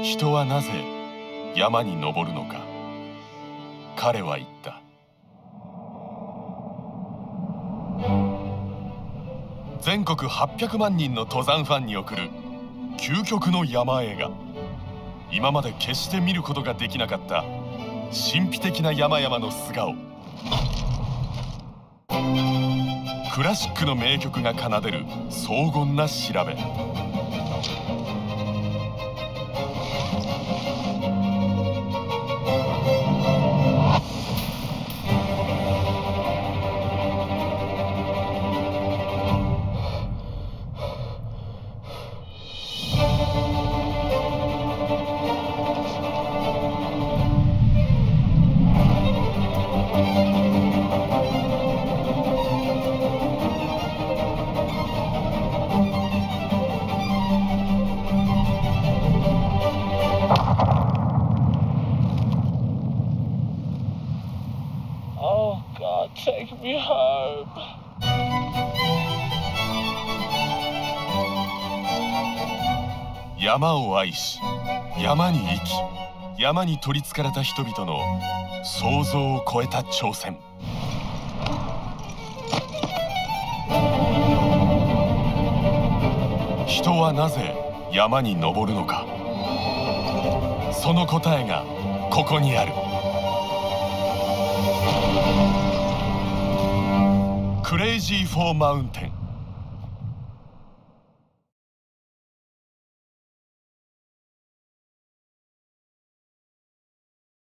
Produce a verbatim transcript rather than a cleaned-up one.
人はなぜ山に登るのか。彼は言った。全国はっぴゃくまんにんの登山ファンに送る究極の山映画。今まで決して見ることができなかった神秘的な山々の素顔。クラシックの名曲が奏でる荘厳な調べ。 Oh God, take me home. 山を愛し、山に生き、山に取りつかれた人々の想像を超えた挑戦。人はなぜ山に登るのか。その答えがここにある。クレイジー・フォー・マウンテン。